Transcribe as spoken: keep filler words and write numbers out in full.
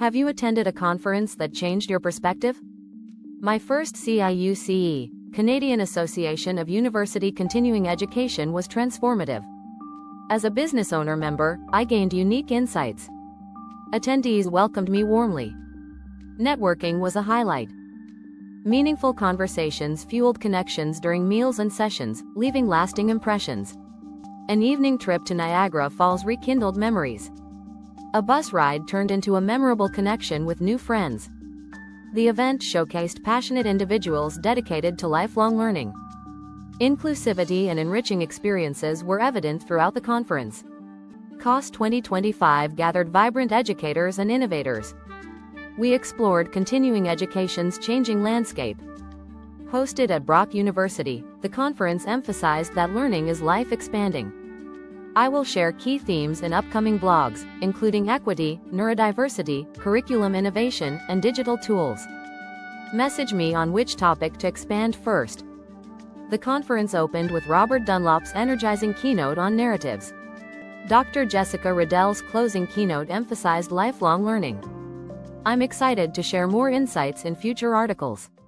Have you attended a conference that changed your perspective? My first C I U C E, Canadian Association of University Continuing Education, was transformative. As a business owner member, I gained unique insights. Attendees welcomed me warmly. Networking was a highlight. Meaningful conversations fueled connections during meals and sessions, leaving lasting impressions. An evening trip to Niagara Falls rekindled memories. A bus ride turned into a memorable connection with new friends. The event showcased passionate individuals dedicated to lifelong learning. Inclusivity and enriching experiences were evident throughout the conference. C O S twenty twenty-five gathered vibrant educators and innovators. We explored continuing education's changing landscape. Hosted at Brock University, the conference emphasized that learning is life-expanding. I will share key themes in upcoming blogs, including equity, neurodiversity, curriculum innovation, and digital tools. Message me on which topic to expand first. The conference opened with Robert Dunlop's energizing keynote on narratives. Doctor Jessica Riddell's closing keynote emphasized lifelong learning. I'm excited to share more insights in future articles.